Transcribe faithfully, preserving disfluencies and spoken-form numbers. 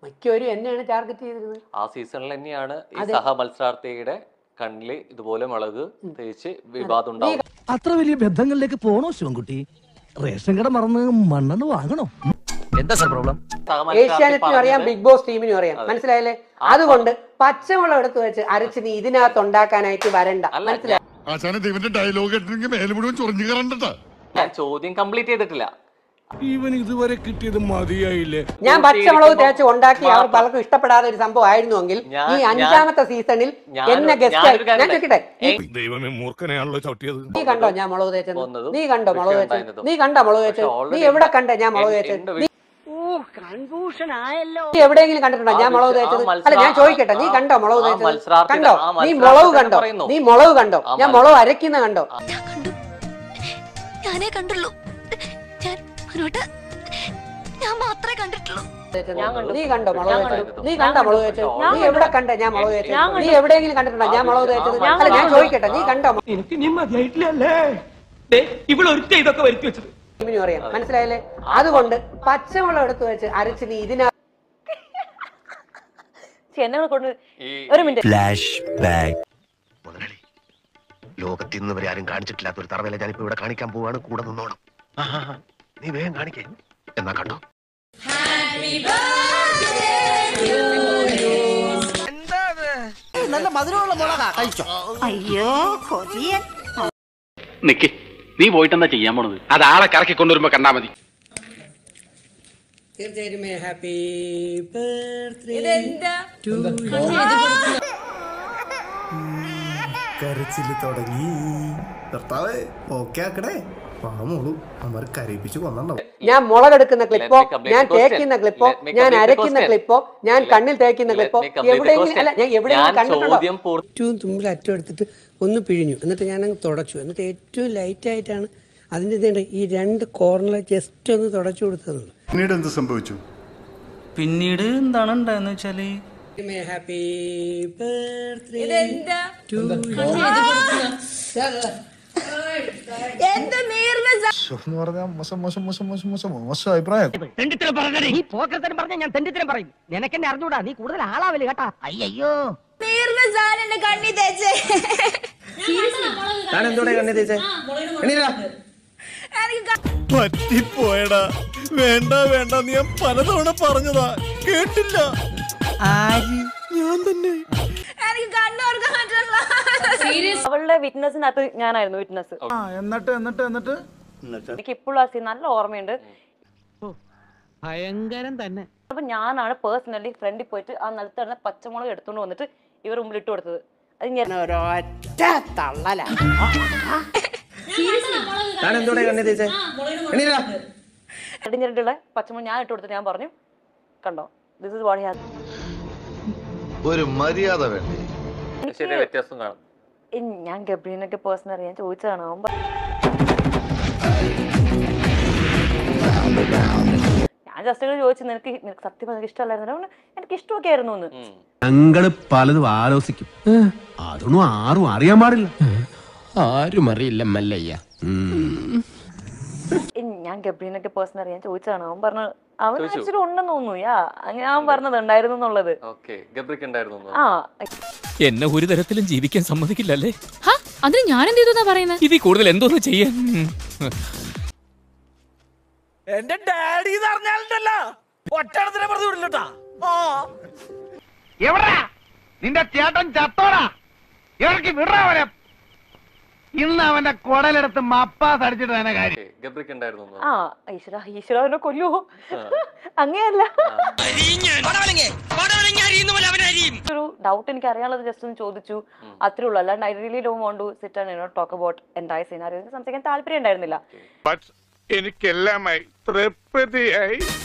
മിക്കവരും എന്നെയാണ് ടാർഗറ്റ് ചെയ്തിരുന്നത്. ആ സീസണിൽ തന്നെയാണ് ഈ സഹ മത്സരാർത്ഥിയുടെ കണ്ണില് ഇതുപോലെ മുളക് തേച്ച് വിവാദം ഉണ്ടാവും. അത്ര വലിയ ബന്ധങ്ങളിലേക്ക് പോണോ ശിവൻകുട്ടി? റേഷൻ കട മറന്ന് മണ്ണെണ്ണ വാങ്ങണോ? എന്താ സാർ പ്രോബ്ലം? ഏഷ്യാനെറ്റിനും അറിയാം, ബിഗ് ബോസ് ടീമിനും അറിയാം, മനസ്സിലായല്ലേ? അതുകൊണ്ട് പച്ചമുളക് എടുത്ത് വെച്ച് അരച്ച് നീ ഇതിനകത്ത് ഉണ്ടാക്കാനായിട്ട് വരണ്ട, മനസ്സിലായി? ഞാൻ ചോദ്യം കംപ്ലീറ്റ് ചെയ്തിട്ടില്ല. ഇവൻ ഇതുവരെ കിട്ടിയത് മതിയായില്ലേ? ഞാൻ പച്ചമുളക് തേച്ച് ഉണ്ടാക്കി അവർ പലർക്കും ഇഷ്ടപ്പെടാത്ത ഒരു സംഭവം ആയിരുന്നുവെങ്കിൽ ഈ അഞ്ചാമത്തെ സീസണിൽ എന്നെ ഗസ്റ്റ് ഞാൻ ചോദിക്കട്ടെ, ദൈവമേ മൂർഖനെയാണല്ലോ ചവിട്ടിയത്. നീ കണ്ടോ ഞാൻ മുളക് തേച്ചത്? നീ കണ്ടോ മുളക് തേച്ചത്? നീ കണ്ടോ മുളക് തേച്ചത്? നീ എവിടെ കണ്ടേ ഞാൻ മുളക് തേച്ചത്? നീ എവിടെയെങ്കിലും കണ്ടിട്ടുണ്ടോ ഞാൻ മുളക് തേച്ചത്? അല്ല ഞാൻ ചോദിക്കട്ടെ, നീ കണ്ടോ മുളക് തേച്ചത്? കണ്ടോ? നീ മുളക് കണ്ടോ? നീ മുളക് കണ്ടോ? ഞാൻ മുളക് അരയ്ക്കുന്ന കണ്ടോ? ഞാനേ കണ്ടുള്ളൂ, ഞാൻ മാത്രമേ കണ്ടിട്ടുള്ളൂ. നീ കണ്ടോ മുളക് തേച്ചത്? നീ കണ്ടോ മുളക് തേച്ചത്? നീ എവിടെ കണ്ടേ ഞാൻ മുളക് തേച്ചത്? നീ എവിടെയെങ്കിലും കണ്ടിട്ടുണ്ടോ ഞാൻ മുളക് തേച്ചത്? അല്ല ഞാൻ ചോദിക്കട്ടെ, നീ കണ്ടോ? എനിക്ക് നീ മതിയായിട്ടില്ലല്ലേ ഇവളൊരുത്ത ഇതൊക്കെ വരുത്തി വെച്ചത് അറിയാം, മനസ്സിലായല്ലേ? അതുകൊണ്ട് പച്ചമുളക് എടുത്ത് വെച്ച് അരച്ച് നീ ഇതിനകത്ത് ലോകത്തിൽ നിന്ന് വരെ ആരും കാണിച്ചിട്ടില്ലാത്ത ഒരു തറവേല ഞാനിപ്പോ ഇവിടെ കാണിക്കാൻ പോവാണ്. കൂടെ നിന്നോണം. നീ വേഗം കാണിക്കേ. എന്നാ കണ്ടോ? നല്ല മധുരമുള്ള മുളകാ, കഴിച്ചോ? അയ്യോ കൊതിയൻ. നിക്ക്, നീ പോയിട്ട് എന്താ ചെയ്യാൻ പോണത്? അത് ആളെ കറക്കി കൊണ്ടുവരുമ്പോ കണ്ടാ മതി. തീർച്ചയായിട്ടും ഹാപ്പി ബർത്ത്ഡേ. കരച്ചില് തുടങ്ങി. ഭർത്താവേ ഓക്കെ ആക്കണേ. ഞാൻ മുളകെടുക്കുന്ന ക്ലിപ്പോ, ഞാൻ തേക്കുന്ന ക്ലിപ്പോ, ഞാൻ അരയ്ക്കുന്ന ക്ലിപ്പോ, ഞാൻ കണ്ണിൽ തേക്കുന്ന ക്ലിപ്പോ എവിടെയെങ്കിലും അല്ല ഞാൻ എവിടെയെങ്കിലും കണ്ടിട്ടുണ്ടോ? ഏറ്റവും തുമ്പിൽ അറ്റം എടുത്തിട്ട് ഒന്ന് പിഴിഞ്ഞു, എന്നിട്ട് ഞാൻ അങ്ങ് തുടച്ചു. എന്നിട്ട് ഏറ്റവും ലൈറ്റ് ആയിട്ടാണ് അതിൻ്റെ ഇതേണ്ട ഈ രണ്ട് കോർണർ ജസ്റ്റ് ഒന്ന് തുടച്ചു കൊടുത്തത്. പിന്നീട് എന്ത് സംഭവിച്ചു? പിന്നീട് എന്താണ് ഉണ്ടായെന്ന് വെച്ചാല് ഹാപ്പി ബർത്ത്ഡേ. ഞാൻ തെണ്ടിത്തരം പറയും. നിനക്കെന്നെ അറിഞ്ഞൂടാ, നീ കൂടുതൽ ആളാവല് കേട്ടാ. അയ്യോ കണ്ണി തേച്ചേ പറ്റിപ്പോയടാ. വേണ്ട വേണ്ട ഞാൻ പലതവണ പറഞ്ഞതാ, കേട്ടില്ല. ആര്? ഞാൻ തന്നെ. അവളുടെ വിറ്റ്നസിനകത്ത് ഞാനായിരുന്നു വിറ്റ്നസ്. എന്നിട്ട് എന്നിട്ട് എന്നിട്ട് എനിക്ക് ഇപ്പോഴും ആ സീൻ നല്ല ഓർമ്മയുണ്ട്. ഭയങ്കരം തന്നെ. അപ്പൊ ഞാനാണ് പേഴ്സണലി ഫ്രണ്ടിൽ പോയിട്ട് ആ നിലത്ത് തന്നെ പച്ചമുളക് എടുത്തോണ്ട് വന്നിട്ട് ഇവർ മുമ്പിൽ ഇട്ട് കൊടുത്തത്. അത് ഞാൻ അടിഞ്ഞിട്ടുള്ള പച്ചമുളക് ഞാൻ ഇട്ട് കൊടുത്തിട്ട് ഞാൻ പറഞ്ഞു, കണ്ടോ, this is what he has. ഒരു മര്യാദ വേണ്ടേ? വ്യത്യാസം കാണും. ഞാൻ ഗബ്രീനൊക്കെ പേഴ്സണൽ അറിയാൻ ചോദിച്ചതാണ്. അവൻ ഞാൻ ജസ്റ്റ് ചോദിച്ചു, നിനക്ക് നിനക്ക് സത്യം എനിക്ക് ഇഷ്ടമല്ലായിരുന്നു. എനിക്ക് ഇഷ്ടമൊക്കെ ആയിരുന്നു എന്ന്. ഞങ്ങള് പലതും ആലോചിക്കും, അതൊന്നും ആരും അറിയാൻ പാടില്ല. ആരും അറിയില്ല മല്ലയ്യ. ഞാൻ ഗബ്രീനൊക്കെ പേഴ്സണൽ അറിയാൻ ചോദിച്ചതാണ്. അവൻ പറഞ്ഞു അവൻ ആക്ച്വലി ഉണ്ടെന്ന് തോന്നുന്നു. യാ അങ്ങനെ അവൻ പറഞ്ഞത് ഉണ്ടായിരുന്നു എന്നുള്ളത്. ആ എന്നെ ഒരു തരത്തിലും ജീവിക്കാൻ സമ്മതിക്കില്ലല്ലേ? അതിന് ഞാൻ എന്ത് ചെയ്തു പറയുന്നത്? ഇതിൽ കൂടുതൽ എന്തോന്ന് ചെയ്യാൻ? എന്റെ ഡാഡി പറഞ്ഞാലുണ്ടല്ലോ ഒറ്റടത്തിനെ പറഞ്ഞു വിടില്ലട്ടാ. എവിടാ നിന്റെ ചേട്ടൻ ചത്തോടാ? ഇവർക്ക് വിടാവരെ. ഇന്ന് അവന്റെ കുടലെടുത്ത് മപ്പാസ് അടിച്ചിട്ട് തന്നെ കാര്യം. ആ ഈശ്വര ഈശ്വര അവനെ കൊല്ലുവോ? അങ്ങനെയല്ല, ഒരു ഡൗട്ട് എനിക്ക് അറിയാനുള്ളത് ജസ്റ്റ് ഒന്ന് ചോദിച്ചു, അത്രേ ഉള്ളൂ. അല്ലാണ്ട് I really don't want to sit and you know talk about entire scenario. സംസാരിക്കാൻ താല്പര്യം ഉണ്ടായിരുന്നില്ല. എനിക്കെല്ലാമായി തൃപ്തിയായി.